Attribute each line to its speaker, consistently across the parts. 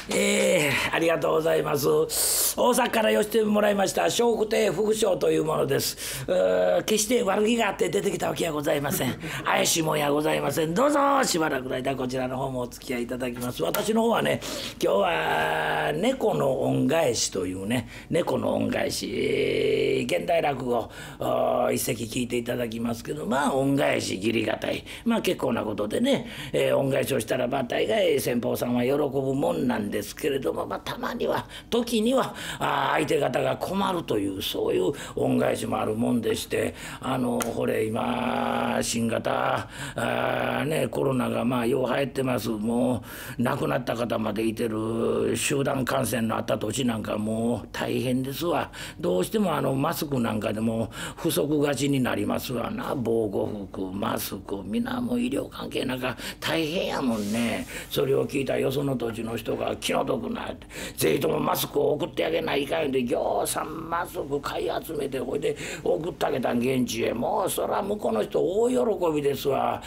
Speaker 1: ありがとうございます。大阪から寄せてもらいました笑福亭副将というものです。決して悪気があって出てきたわけはございません。怪しいもんやございません。どうぞしばらくの間こちらの方もお付き合いいただきます。私の方はね、今日は猫の恩返しというね、猫の恩返し、現代落語一席聞いていただきますけど、まあ恩返し義理がたい、まあ結構なことでね、恩返しをしたらば大概先方さんは喜ぶもんなんですけれども、まあ、たまには時には相手方が困るというそういう恩返しもあるもんでして、ほれ今新型コロナがまあよう流行ってます。もう亡くなった方までいてる集団感染のあった年なんかもう大変ですわ。どうしてもマスクなんかでも不足がちになりますわな。防護服マスク皆もう医療関係なんか大変やもんね。それを聞いたよその土地の人が気の毒なってぜひともマスクを送ってあげないかんでぎょうさんマスク買い集めてほいで送ってあげたん現地へ。もうそら向こうの人大喜びですわ。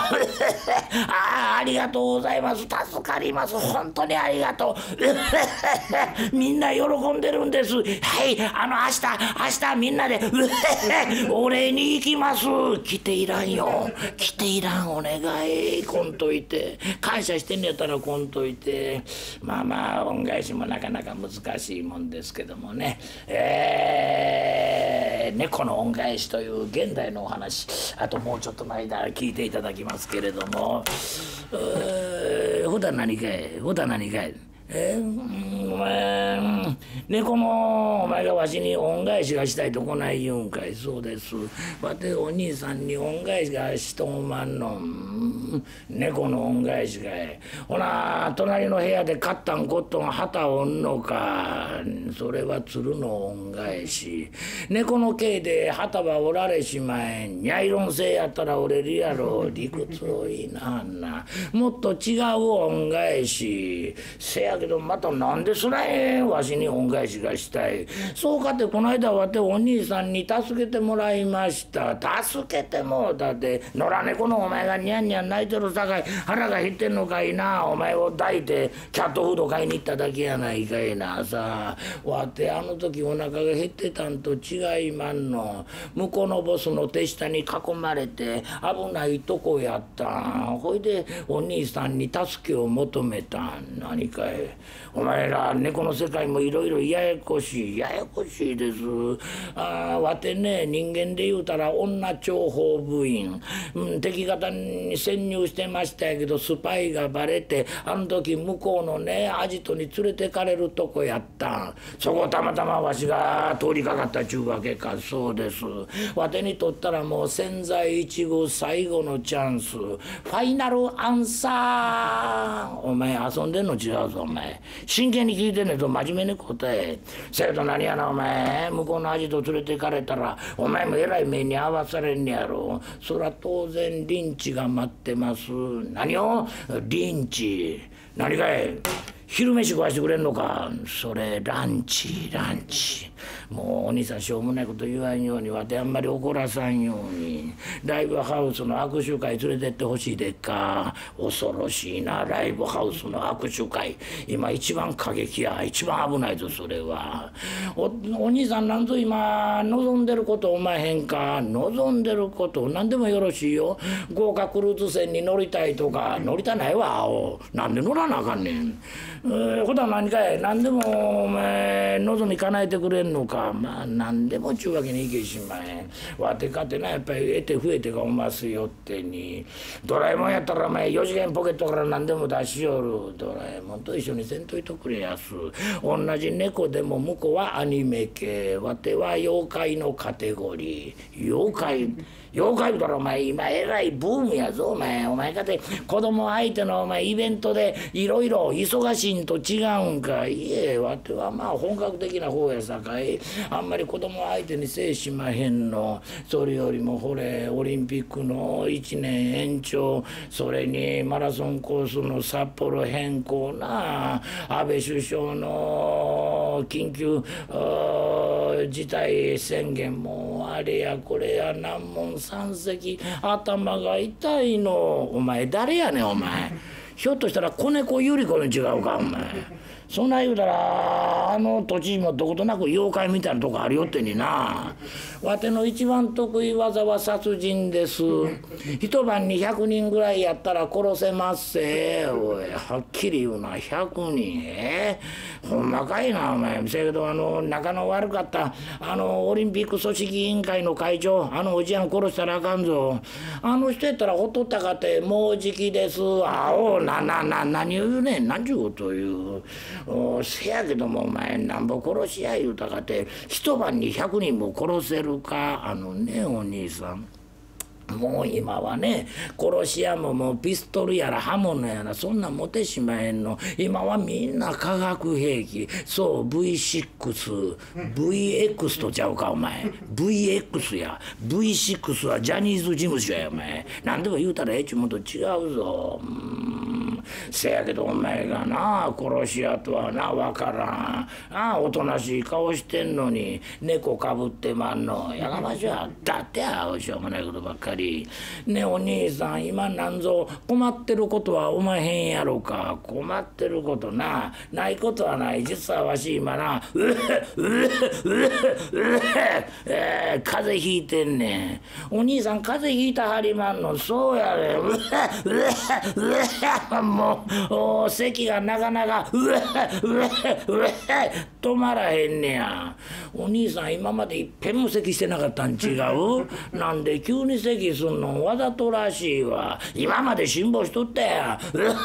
Speaker 1: ありがとうございます。助かります。本当にありがとう。みんな喜んでるんです。はい、明日みんなでお礼に行きます。来ていらんよ。来ていらんお願い。こんといて感謝してんねやったらこんといて。まあまあ恩返しもなかなか難しいもんですけどもね。猫の恩返しという現代のお話、あともうちょっとの間聞いていただきますけれども、ほだ何かいほだ何かいお前猫のお前がわしに恩返しがしたいとこない言うんかい。そうです。わてお兄さんに恩返しがしとおまんの。猫の恩返しがい。ほな隣の部屋でカッタンコットン旗をおんのか。それは鶴の恩返し。猫の毛で旗は折られしまえん。ニャイロン製やったら折れるやろ。理屈をいいなあんな。もっと違う恩返し。せやけどまたなんでそないわしに恩返しがしたい。そうかってこの間わてお兄さんに助けてもらいました。助けてもだって野良猫のお前がニャンニャン泣いてるさかい腹が減ってんのかいな。お前を抱いてキャットフード買いに行っただけやないかいな。さあわてあの時お腹が減ってたんと違いまんの。向こうのボスの手下に囲まれて危ないとこやったん。ほいでお兄さんに助けを求めたん。何かいお前ら猫の世界もいろいろややこしいです。わてね人間で言うたら女諜報部員、敵方に潜入してましたやけどスパイがバレてあの時向こうのねアジトに連れてかれるとこやったん。そこたまたまわしが通りかかったちゅうわけか。そうです。わてにとったらもう千載一遇最後のチャンスファイナルアンサー。お前遊んでんの違うぞお前。真剣に聞いてんねんと真面目に答え。せやけど何やなお前向こうのアジト連れて行かれたらお前もえらい目に遭わされんねやろ。そら当然リンチが待ってます。何をリンチ何かい昼飯食わしてくれんのか。それランチ。もうお兄さんしょうもないこと言わんようにわてあんまり怒らさんように。ライブハウスの握手会連れてってほしいでっか。恐ろしいなライブハウスの握手会。今一番過激や一番危ないぞそれは。お兄さんなんぞ今望んでることおまへんか。望んでること何でもよろしいよ。豪華クルーズ船に乗りたいとか。乗りたないわ青。なんで乗らなあかんねん。ほだ何かい何でもお前望み叶えてくれんのか。まあ何でもちゅうわけにいけしまへん。わてかてなやっぱり得て増えてがおますよってに。ドラえもんやったらお前4次元ポケットから何でも出しよる。ドラえもんと一緒にせんといとくれやす。同じ猫でも向こうはアニメ系わては妖怪のカテゴリー。妖怪言うたらお前今えらいブームやぞお前。お前かて子供相手のお前イベントでいろいろ忙しいんと違うんか。いえわてはまあ本格的な方やさかいあんまり子供相手にせいしまへんの。それよりもほれオリンピックの1年延長それにマラソンコースの札幌変更な安倍首相の緊急事態宣言もあれやこれや難問山積頭が痛いの。お前誰やねんお前。 ひょっとしたら子猫ゆり子に違うかお前。そんな言うたらあの土地にもどことなく妖怪みたいなとこあるよってにな。わての一番得意技は殺人です。一晩に100人ぐらいやったら殺せますせ。おいはっきり言うな100人ほんまかいなお前。せやけど仲の悪かったオリンピック組織委員会の会長おじやん殺したらあかんぞ。人やったらほっとったかてもうじきです。何を言うねん何ちゅうこと言う。せやけどもお前なんぼ殺しや言うたかて一晩に100人も殺せるか。お兄さんもう今はね殺し屋ももうピストルやら刃物やらそんなん持てしまえんの。今はみんな化学兵器。そう V6VX とちゃうかお前。 VX や V6 はジャニーズ事務所やお前。何でも言うたらちゅうもと違うぞ。せやけどお前がな殺し屋とはな分からん。おとなしい顔してんのに猫かぶってまんのやがましゃ。だってしょうもないことばっかり。ねお兄さん今なんぞ困ってることはおまへんやろか。困ってることないことはない。実はわし今な風邪ひいてんねん。お兄さん風邪ひいたはりまんの。そうやでもう咳がなかなか止まらへんねや。お兄さん今までいっぺんも咳してなかったん違う。なんで急に咳すんのわざとらしいわ。今まで辛抱しとったや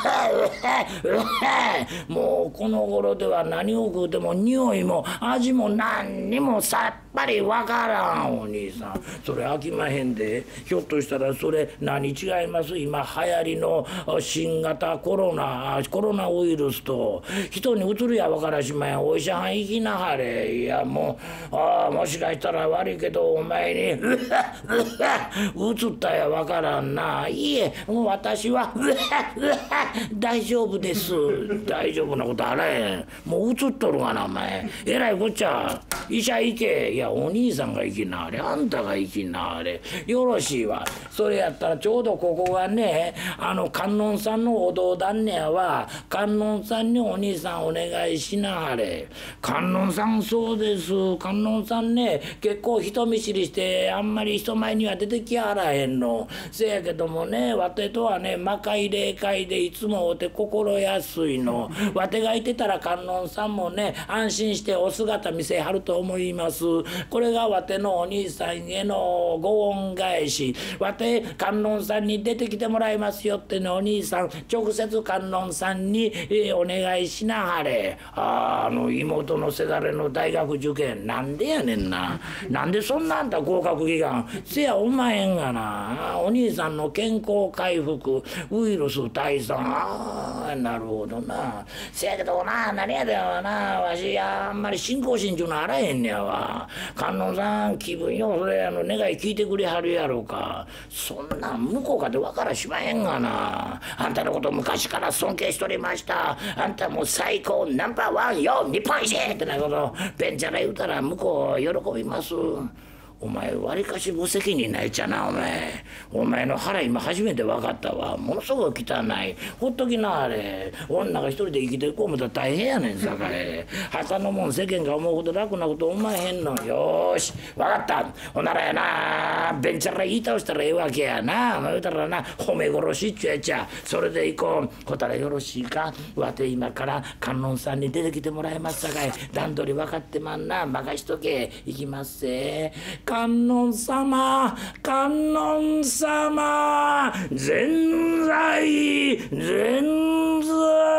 Speaker 1: もうこの頃では何を食うても匂いも味も何にもさっぱりわからん。お兄さんそれ飽きまへんで。ひょっとしたらそれ何違います。今流行りの新型コロナウイルスと人にうつるやわからしまへん。お医者はん行きなはれ。いやもうもしかしたら悪いけどお前にうつったやわからんな。いえもう私は大丈夫です。大丈夫なことあらへん。もううつっとるがなお前。えらいこっちゃ。医者行け。いやお兄さんが行きなはれ。あんたが行きなはれ。よろしいわ。それやったらちょうどここがね観音さんのお堂旦那やわ。観音さんにお兄さんお願いしなはれ。観音さんそうです。観音さんね結構人見知りしてあんまり人前には出てきはらへんの。せやけどもねわてとはね魔界霊界でいつもおて心安いの。わてがいてたら観音さんもね安心してお姿見せはると思います。これがわてのお兄さんへのご恩返し。わて観音さんに出てきてもらいますよってねお兄さん直接観音さんに、お願いしなはれ。妹のせがれの大学受験なんでやねんな。なんでそんなあんた合格祈願せやおまへんがな。お兄さんの健康回復ウイルス退散なるほどな。せやけど何やでよなわしあんまり信仰心ちゅうのあらへんねやわ。観音さん気分よそれ願い聞いてくれはるやろか。そんなん向こうかで分からしまへんがな。あんたのこと昔から尊敬しとりました。あんたもう最高ナンバーワンよ日本一ってなことベンチャラ言うたら向こう喜びます。お前わりかし無責任なやつやなお前。お前の腹今初めて分かったわ。ものすごく汚い。ほっときなあれ。女が一人で生きていこうもたら大変やねんさかい。墓のもん世間が思うほど楽なこと思えへんの。よーし分かった。ほんならやなベンチャラ言い倒したらええわけやな。言うたらな褒め殺しっちゅうやつや。それでいこう。ほたらよろしいか。わて今から観音さんに出てきてもらいますさかい。段取り分かってまんな。任しとけ。行きますせ。観音様観音様全財全財。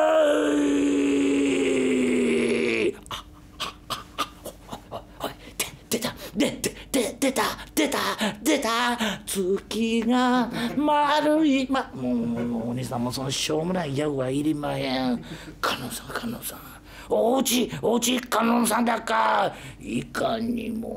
Speaker 1: 出た月が丸いもうお兄さんもそのしょうもないギャグはいりまへん。観音さんおうち観音さんだか。いかにも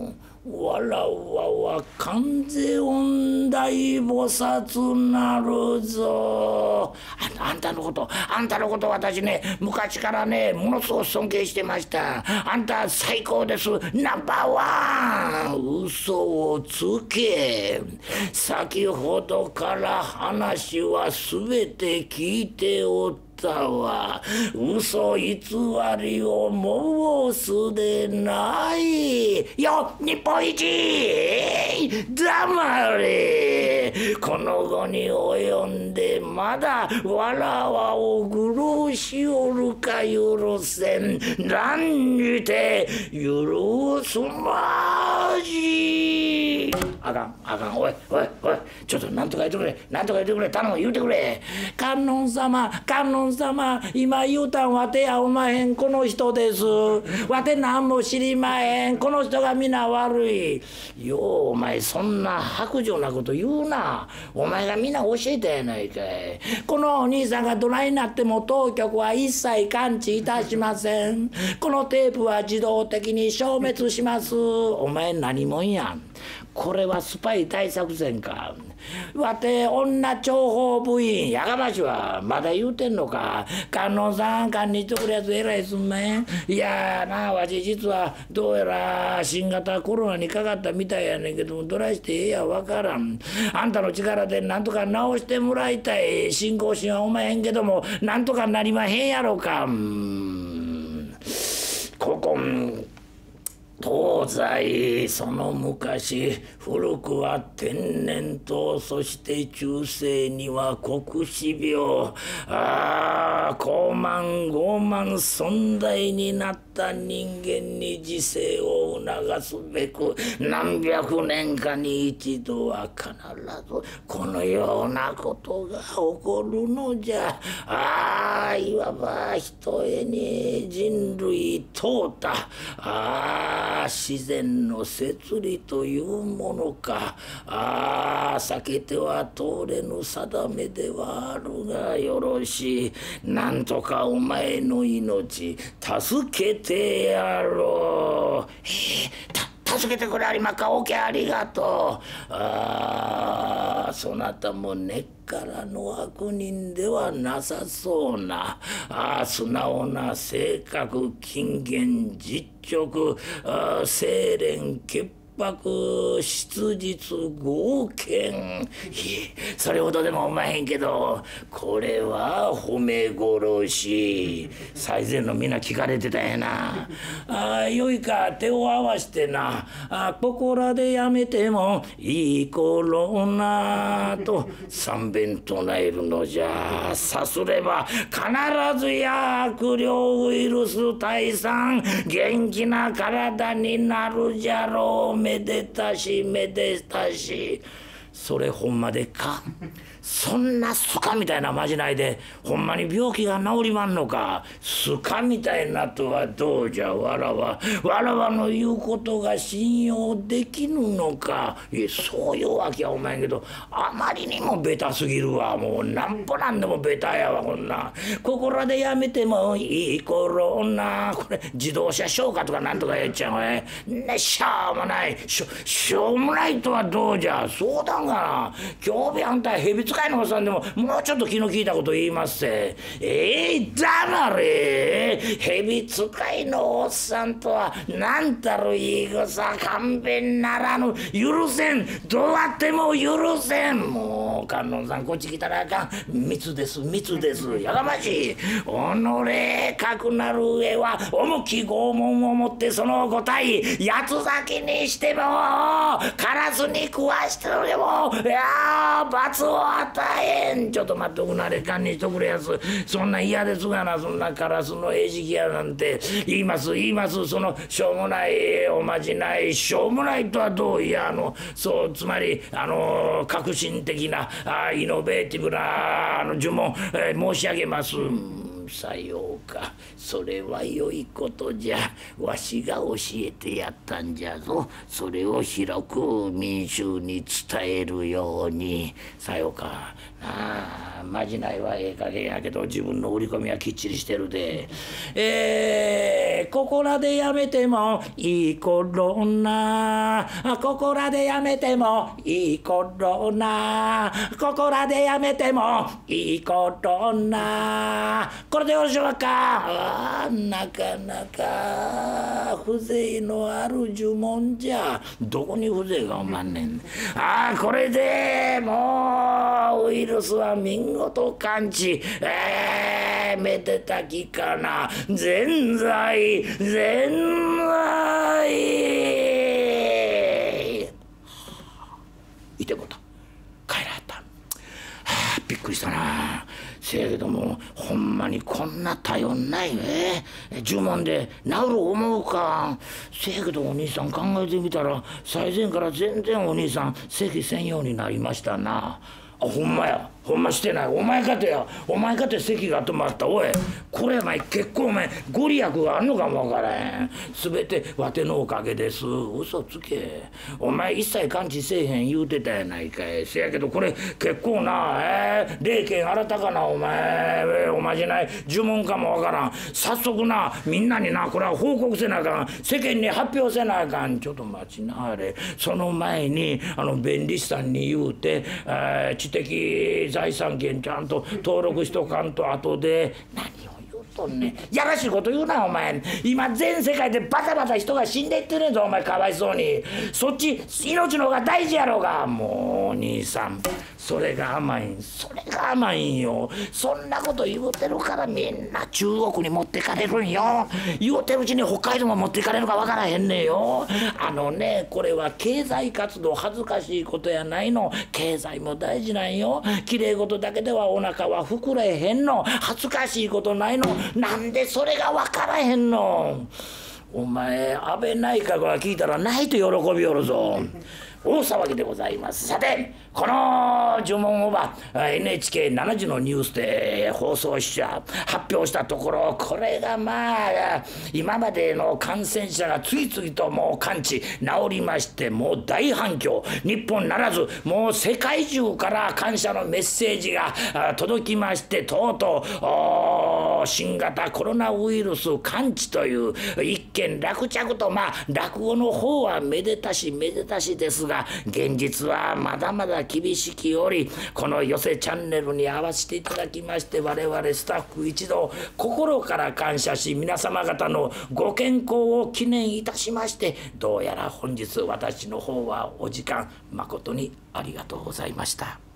Speaker 1: わらわは観世音大菩薩なるぞ。あんたのこと私ね昔からねものすごく尊敬してました。あんた最高です。ナンバーワン。嘘をつけ。先ほどから話は全て聞いておったわ。嘘偽りを申すでない。よ日本一。黙れ。この後に及んでまだわらわを愚弄しおるか許せん。断じて許すまじ。あかんおいちょっとなんとか言ってくれ頼む言うてくれ。観音様今言うたんわてやおまへんこの人です。わてなんも知りまへんこの人が皆悪い。ようお前そんな薄情なこと言うな。お前が皆教えたやないかい。このお兄さんがどないなっても当局は一切感知いたしません。このテープは自動的に消滅します。お前何者やん。これはスパイ大作戦か。わて女諜報部員やがましはまだ言うてんのか。観音さん堪忍してくるやつえらいすんまへん。いやなわし実はどうやら新型コロナにかかったみたいやねんけどもどないしてええやわからん。あんたの力でなんとか治してもらいたい。信仰心はおまへんけどもなんとかなりまへんやろか。ここ東西その昔古くは天然痘そして中世には黒死病高慢傲慢尊大になった人間に自制を促すべく何百年かに一度は必ずこのようなことが起こるのじゃ。いわばひとえに人類淘汰自然の摂理というものか。避けては通れぬ定めではあるがよろしい。なんとかお前の命助けてやろう。助けてくれありまか。おけありがとう。そなたも根っからの悪人ではなさそうな。素直な性格謹厳実直清廉潔白質実剛健。それほどでもおまへんけどこれは褒め殺し。最前のみんな聞かれてたんやな。よいか手を合わしてなここらでやめてもいい頃なと三遍唱えるのじゃ。さすれば必ずや悪霊ウイルス退散元気な体になるじゃろう。めでたしめでたし。それほんまでっか。そんなスカみたいなまじないでほんまに病気が治りまんのか。スカみたいなとはどうじゃ。わらわの言うことが信用できぬのか。そういうわけはお前けどあまりにもベタすぎるわ。もうなんぼなんでもベタやわこんな。ここらでやめてもいい頃な。これ自動車消火とかなんとかやっちゃうね。しょうもないしょうもないとはどうじゃ。相談がな今日日あんた蛇使いのおっさんでももうちょっと気の利いたこと言いますせ。黙れ。蛇使いのおっさんとはなんたる言い草。勘弁ならぬ。許せん。どうあっても許せん。もう観音さんこっち来たらあかん。密ですやがましい。己かくなる上は重き拷問をもってそのご体八つ咲きにしてもカラスに食わしてでも罰を与えん。ちょっと待っとくなれ。堪忍しとくれやす。そんな嫌ですがな。そんなカラスの餌食やなんて言います。そのしょうもないおまじないしょうもないとはどういやそうつまり革新的なイノベーティブな呪文、申し上げます。さようか。それは良いことじゃ。わしが教えてやったんじゃぞ。それを広く民衆に伝えるように。さようか。 まじないはええ加減やけど自分の売り込みはきっちりしてるで。ここらでやめてもいい頃な、ここらでやめてもいい頃な、ここらでやめてもいい頃な。これでよろしょうか。なかなか風情のある呪文じゃ。どこに風情がおまんねん。これでもうウイルスは見事完治。めでたきかな。全財全財。いてもた帰らはった。びっくりしたな。せやけどもほんまにこんな頼んないね。呪文で治る思うか。せやけどお兄さん考えてみたら最前から全然お兄さん咳せんようになりましたな。ほんまや。ほんましてない。お前かてや。お前かて咳が止まった。おいこれ前結構お前ご利益があんのかもわからへん。全てわてのおかげです。嘘つけ。お前一切感知せえへん言うてたやないかい。せやけどこれ結構な霊剣新たかな。お前じゃない呪文かもわからん。早速なみんなになこれは報告せなあかん。世間に発表せなあかん。ちょっと待ちなはれ。その前に弁理士さんに言うて知的財産権ちゃんと登録しとかんと後で。何を言うとんねん。やらしいこと言うなお前。今全世界でバタバタ人が死んでいってるんぞお前。かわいそうに。そっち命の方が大事やろうが。もうお兄さんそれが甘いん。それが甘いんよ。そんなこと言うてるからみんな中国に持ってかれるんよ。言うてるうちに北海道も持ってかれるかわからへんねんよ。これは経済活動恥ずかしいことやないの。経済も大事なんよ。きれい事だけではお腹は膨れへんの。恥ずかしいことないの。なんでそれがわからへんの。お前安倍内閣が聞いたらないと喜びよるぞ。大騒ぎでございます。さてこの呪文をNHK7 時のニュースで放送し発表したところ、これが今までの感染者が次々ともう完治治りまして、もう大反響。日本ならずもう世界中から感謝のメッセージが届きまして、とうとう新型コロナウイルス完治という一件落着と。落語の方はめでたしめでたしですが、現実はまだまだ厳しきおり、この寄せチャンネルに合わせていただきまして我々スタッフ一同心から感謝し、皆様方のご健康を記念いたしまして、どうやら本日私の方はお時間誠にありがとうございました。